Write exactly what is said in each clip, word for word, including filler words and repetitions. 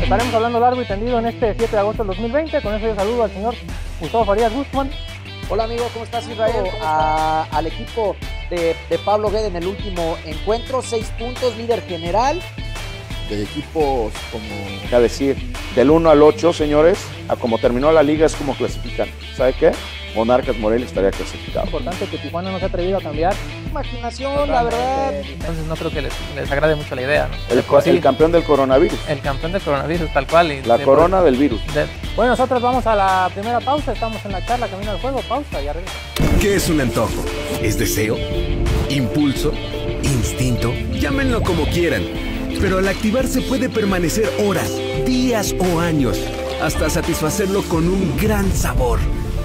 estaremos hablando largo y tendido en este siete de agosto del dos mil veinte. Con eso yo saludo al señor Gustavo Farías Guzmán. Hola amigo, ¿cómo estás Israel? ¿Cómo estás? A, al equipo de, de Pablo Guede en el último encuentro, seis puntos, líder general. De equipos como... A decir, del uno al ocho, señores, a como terminó la liga es como clasifican. ¿Sabe qué? Monarcas Morelia estaría clasificado. Es importante que Tijuana no se ha atrevido a cambiar. Imaginación, Totalmente, la verdad. Entonces no creo que les, les agrade mucho la idea, ¿no? El, sí, el campeón del coronavirus. El campeón del coronavirus, tal cual. Y la de, corona del virus. De, bueno, nosotros vamos a la primera pausa. Estamos en la charla Camino al Juego. Pausa y arreglo. ¿Qué es un antojo? ¿Es deseo? ¿Impulso? ¿Instinto? Llámenlo como quieran. Pero al activarse puede permanecer horas, días o años, hasta satisfacerlo con un gran sabor.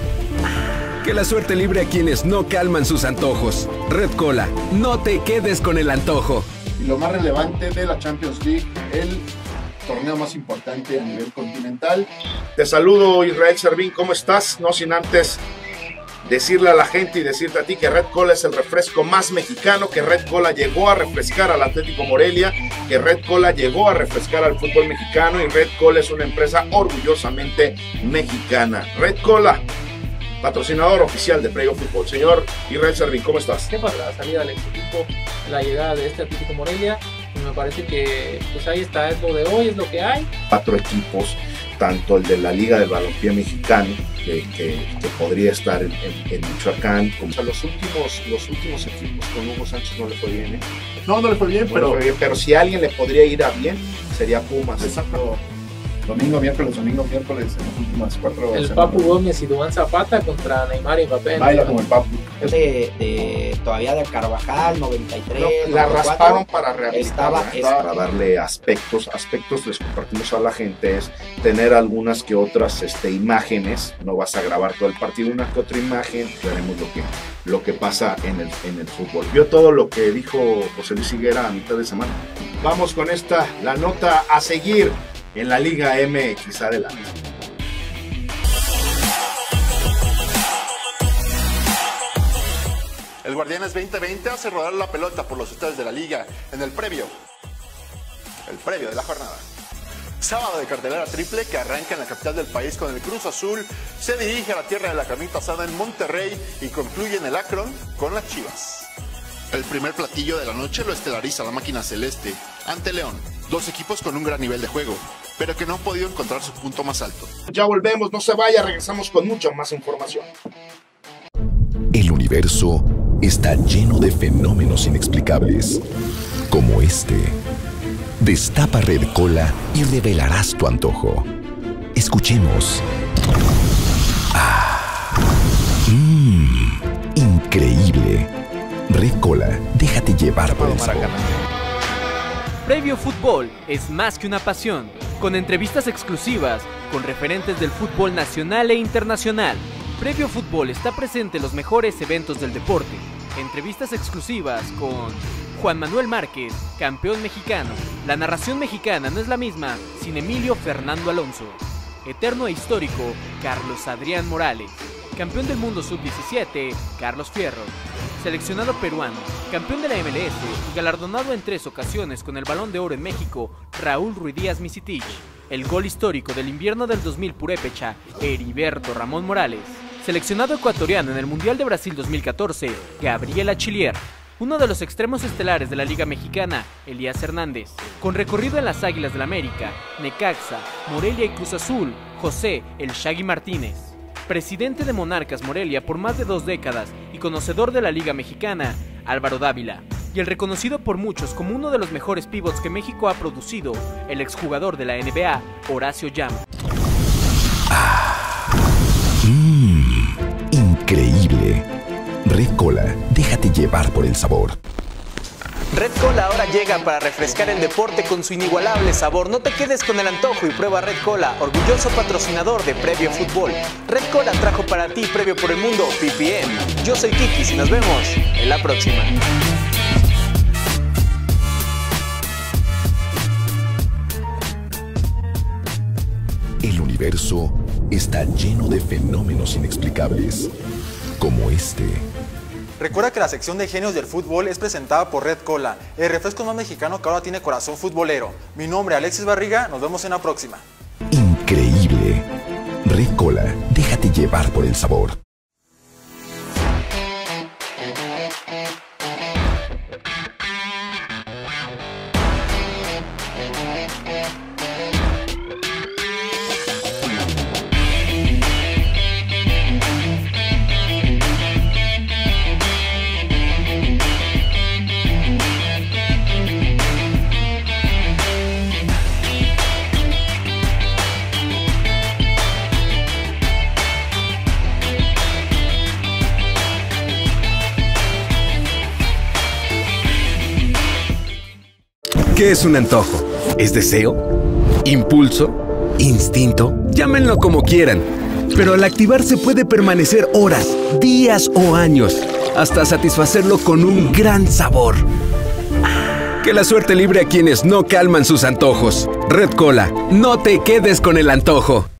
Que la suerte libre a quienes no calman sus antojos. Red Cola, no te quedes con el antojo. Y lo más relevante de la Champions League, el torneo más importante a nivel continental. Te saludo, Israel Servín, ¿cómo estás? No sin antes decirle a la gente y decirte a ti que Red Cola es el refresco más mexicano, que Red Cola llegó a refrescar al Atlético Morelia, que Red Cola llegó a refrescar al fútbol mexicano y Red Cola es una empresa orgullosamente mexicana. Red Cola, patrocinador oficial de Previo Fútbol. Señor Israel Servín, ¿cómo estás? ¿Qué pasa? La salida del ex equipo, la llegada de este Atlético Morelia, me parece que pues ahí está, es lo de hoy, es lo que hay. Cuatro equipos, tanto el de la Liga del Balompié Mexicano, que, que, que podría estar en, en, en Michoacán. Como... O sea, los últimos, los últimos equipos con Hugo Sánchez no le fue bien, ¿eh? No, no le fue bien, no pero... Le fue bien, pero si a alguien le podría ir a bien, sería Pumas. Exacto. Domingo, miércoles, domingo, miércoles, en las últimas cuatro El semanas. Papu Gómez y Duván Zapata contra Neymar y Mbappé. Baila como el Papu. De, de, todavía de Carvajal, noventa y tres, no, la noventa y cuatro, rasparon para rehabilitarla, estaba, estaba, para darle aspectos, aspectos les compartimos a la gente, es tener algunas que otras este, imágenes, no vas a grabar todo el partido, una que otra imagen, veremos lo que, lo que pasa en el, en el fútbol. Vio todo lo que dijo José Luis Higuera a mitad de semana. Vamos con esta, la nota a seguir en la Liga M X, adelante. El Guardianes veinte veinte hace rodar la pelota por los estadios de la Liga en el previo, el previo de la jornada. Sábado de cartelera triple que arranca en la capital del país con el Cruz Azul, se dirige a la tierra de la carnita asada en Monterrey y concluye en el Akron con las Chivas. El primer platillo de la noche lo estelariza la máquina celeste ante León, dos equipos con un gran nivel de juego, pero que no han podido encontrar su punto más alto. Ya volvemos, no se vaya, regresamos con mucha más información. El universo está lleno de fenómenos inexplicables, como este. Destapa Red Cola y revelarás tu antojo. Escuchemos. Ah, mmm, increíble. Red Cola, déjate llevar por el sabor. Previo Fútbol es más que una pasión, con entrevistas exclusivas con referentes del fútbol nacional e internacional. Previo Fútbol está presente en los mejores eventos del deporte. Entrevistas exclusivas con Juan Manuel Márquez, campeón mexicano. La narración mexicana no es la misma sin Emilio Fernando Alonso. Eterno e histórico, Carlos Adrián Morales. Campeón del mundo sub diecisiete, Carlos Fierro. Seleccionado peruano, campeón de la M L S y galardonado en tres ocasiones con el Balón de Oro en México, Raúl Ruidíaz Misitich. El gol histórico del invierno del dos mil Purépecha, Heriberto Ramón Morales. Seleccionado ecuatoriano en el Mundial de Brasil dos mil catorce, Gabriel Achillier. Uno de los extremos estelares de la Liga Mexicana, Elías Hernández. Con recorrido en las Águilas del la América, Necaxa, Morelia y Cruz Azul, José El Shaggy Martínez. Presidente de Monarcas Morelia por más de dos décadas y conocedor de la Liga Mexicana, Álvaro Dávila. Y el reconocido por muchos como uno de los mejores pivots que México ha producido, el exjugador de la N B A, Horacio Llama. Ah, mmm, increíble. Red Cola, déjate llevar por el sabor. Red Cola ahora llega para refrescar el deporte con su inigualable sabor. No te quedes con el antojo y prueba Red Cola, orgulloso patrocinador de Previo Fútbol. Red Cola trajo para ti Previo por el Mundo P P M. Yo soy Kikis y nos vemos en la próxima. El universo está lleno de fenómenos inexplicables, como este. Recuerda que la sección de genios del fútbol es presentada por Red Cola, el refresco más mexicano que ahora tiene corazón futbolero. Mi nombre es Alexis Barriga, nos vemos en la próxima. Increíble. Red Cola, déjate llevar por el sabor. ¿Qué es un antojo? ¿Es deseo? ¿Impulso? ¿Instinto? Llámenlo como quieran. Pero al activarse puede permanecer horas, días o años, hasta satisfacerlo con un gran sabor. Que la suerte libre a quienes no calman sus antojos. Red Cola, no te quedes con el antojo.